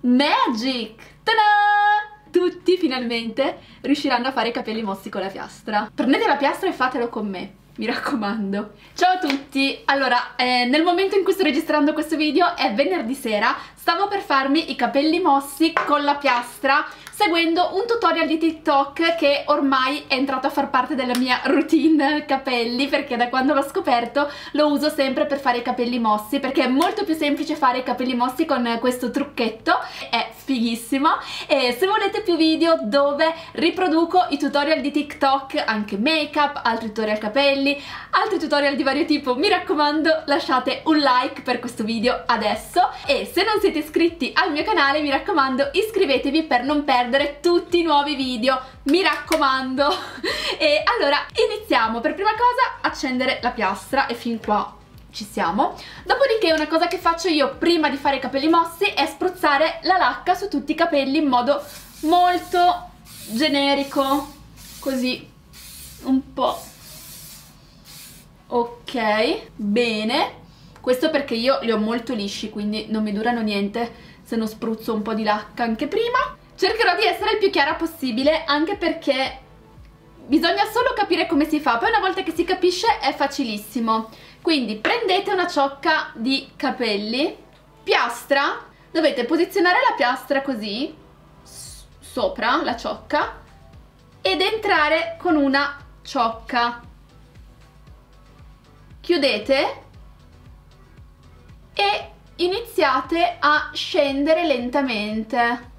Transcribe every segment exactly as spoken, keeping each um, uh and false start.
Magic! Ta-da! Tutti finalmente riusciranno a fare i capelli mossi con la piastra. Prendete la piastra e fatelo con me, mi raccomando. Ciao a tutti! Allora, eh, nel momento in cui sto registrando questo video è venerdì sera. Stavo per farmi i capelli mossi con la piastra seguendo un tutorial di TikTok che ormai è entrato a far parte della mia routine capelli, perché da quando l'ho scoperto lo uso sempre per fare i capelli mossi, perché è molto più semplice fare i capelli mossi con questo trucchetto, è fighissimo. E se volete più video dove riproduco i tutorial di TikTok, anche make up, altri tutorial capelli, altri tutorial di vario tipo, mi raccomando lasciate un like per questo video adesso, e se non siete iscritti al mio canale mi raccomando iscrivetevi per non perdere tutti i nuovi video, mi raccomando. E allora iniziamo. Per prima cosa accendere la piastra, e fin qua ci siamo. Dopodiché una cosa che faccio io prima di fare i capelli mossi è spruzzare la lacca su tutti i capelli in modo molto generico, così un po'. Ok, bene. Questo perché io li ho molto lisci, quindi non mi durano niente se non spruzzo un po' di lacca anche prima. Cercherò di essere il più chiara possibile, anche perché bisogna solo capire come si fa. Poi una volta che si capisce è facilissimo. Quindi prendete una ciocca di capelli, piastra, dovete posizionare la piastra così, sopra la ciocca, ed entrare con una ciocca. Chiudete e iniziate a scendere lentamente.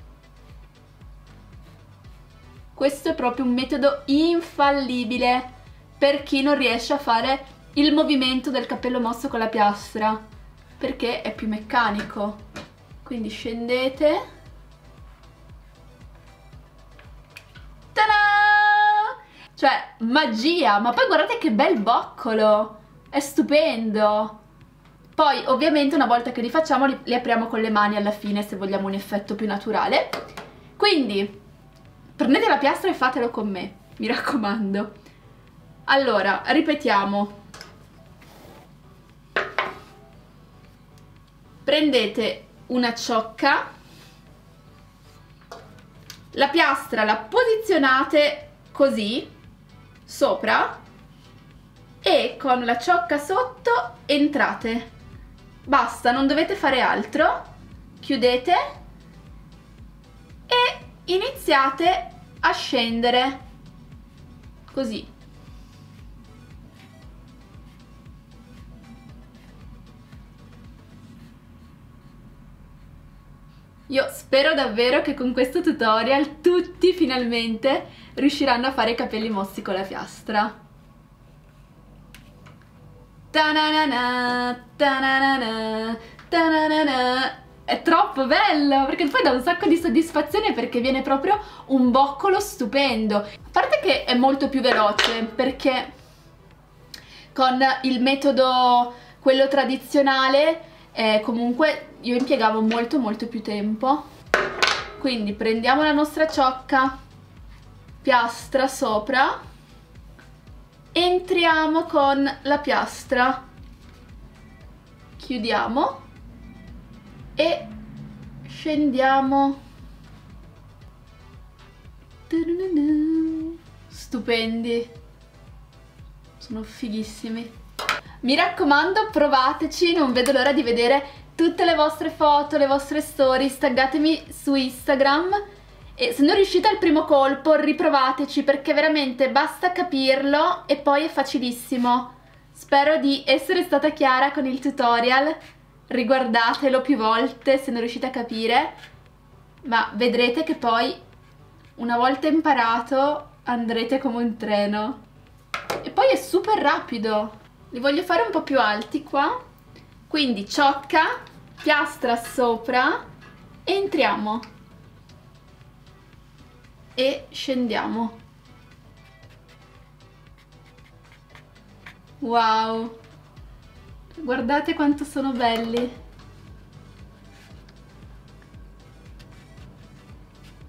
Questo è proprio un metodo infallibile per chi non riesce a fare il movimento del capello mosso con la piastra, perché è più meccanico. Quindi scendete. Ta-da! Cioè, magia! Ma poi guardate che bel boccolo! È stupendo! Poi ovviamente una volta che li facciamo li, li apriamo con le mani alla fine, se vogliamo un effetto più naturale. Quindi prendete la piastra e fatelo con me, mi raccomando. Allora, ripetiamo. Prendete una ciocca, la piastra la posizionate così, sopra, e con la ciocca sotto entrate. Basta, non dovete fare altro. Chiudete e iniziate a scendere così. Io spero davvero che con questo tutorial tutti finalmente riusciranno a fare i capelli mossi con la piastra. Ta-na-na-na, ta-na-na-na, ta-na-na-na. È troppo bello, perché poi dà un sacco di soddisfazione, perché viene proprio un boccolo stupendo. A parte che è molto più veloce, perché con il metodo, quello tradizionale, eh, comunque io impiegavo molto molto più tempo. Quindi prendiamo la nostra ciocca, piastra sopra, entriamo con la piastra, chiudiamo e scendiamo. Stupendi, sono fighissimi. Mi raccomando, provateci, non vedo l'ora di vedere tutte le vostre foto, le vostre stories, taggatemi su Instagram. E se non riuscite al primo colpo riprovateci, perché veramente basta capirlo e poi è facilissimo. Spero di essere stata chiara con il tutorial. Riguardatelo più volte se non riuscite a capire, ma vedrete che poi una volta imparato andrete come un treno. E poi è super rapido. Li voglio fare un po' più alti qua. Quindi ciocca, piastra sopra, entriamo e scendiamo. Wow, guardate quanto sono belli.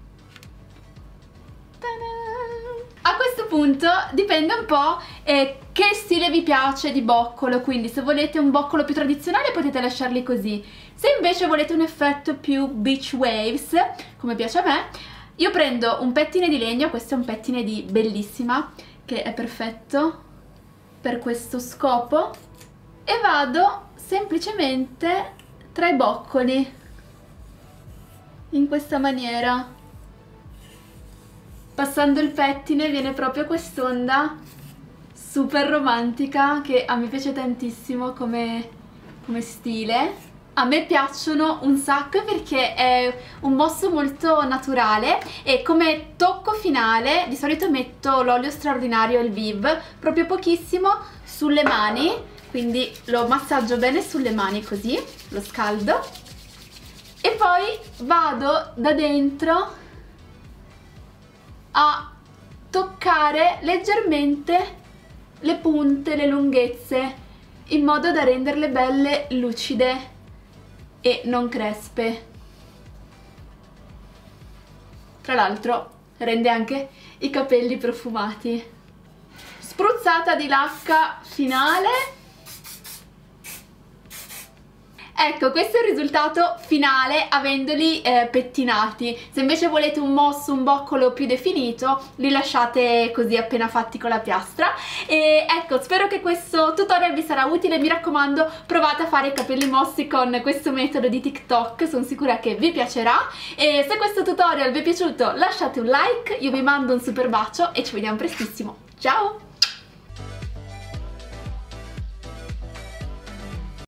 A questo punto dipende un po' eh, che stile vi piace di boccolo, quindi se volete un boccolo più tradizionale potete lasciarli così. Se invece volete un effetto più beach waves, come piace a me, io prendo un pettine di legno, questo è un pettine di Bellissima, che è perfetto per questo scopo, e vado semplicemente tra i boccoli, in questa maniera. Passando il pettine viene proprio quest'onda super romantica che a me piace tantissimo come, come stile. A me piacciono un sacco perché è un mosso molto naturale e come tocco finale di solito metto l'olio straordinario, il Viv, proprio pochissimo sulle mani, quindi lo massaggio bene sulle mani così, lo scaldo e poi vado da dentro a toccare leggermente le punte, le lunghezze, in modo da renderle belle lucide e non crespe. Tra l'altro rende anche i capelli profumati. Spruzzata di lacca finale. Ecco, questo è il risultato finale avendoli eh, pettinati. Se invece volete un mosso, un boccolo più definito, li lasciate così appena fatti con la piastra. E ecco, spero che questo tutorial vi sarà utile. Mi raccomando, provate a fare i capelli mossi con questo metodo di TikTok, sono sicura che vi piacerà. E se questo tutorial vi è piaciuto lasciate un like, io vi mando un super bacio e ci vediamo prestissimo. Ciao!